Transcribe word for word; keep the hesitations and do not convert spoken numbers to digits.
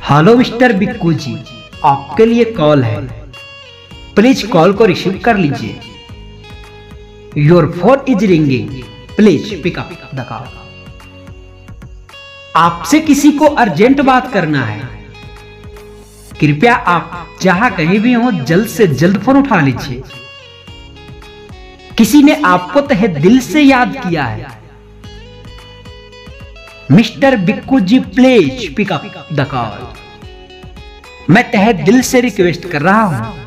Hello mister Bikku जी, आपके लिए call है। प्लीज कॉल को रिसीव कर लीजिए। Your phone is ringing, please pick up the call. आपसे किसी को अर्जेंट बात करना है। कृपया आप जहां कहीं भी हो जल्द से जल्द फोन उठा लीजिए। किसी ने आपको तहे दिल से याद किया है। Mister Bikku ji please pick up the call. मैं तहे दिल से रिक्वेस्ट कर रहा हूं,